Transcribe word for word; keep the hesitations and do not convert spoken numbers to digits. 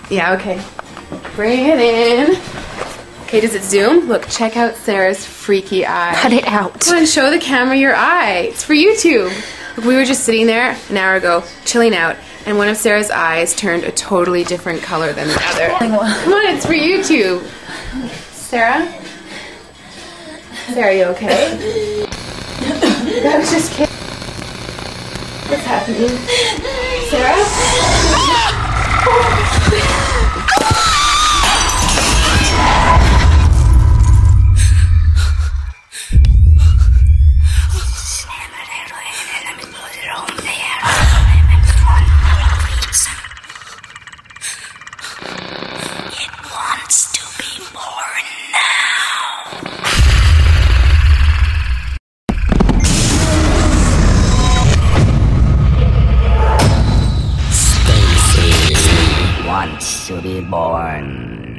Yeah, okay. Bring it in. Okay, does it zoom? Look, check out Sarah's freaky eye. Cut it out. Come on, show the camera your eye. It's for YouTube. Look, we were just sitting there an hour ago, chilling out, and one of Sarah's eyes turned a totally different color than the other. Come on, it's for YouTube. Sarah? Sarah, are you okay? I was just kidding. What's happening? Sarah? It wants to be born now. Stacy wants to be born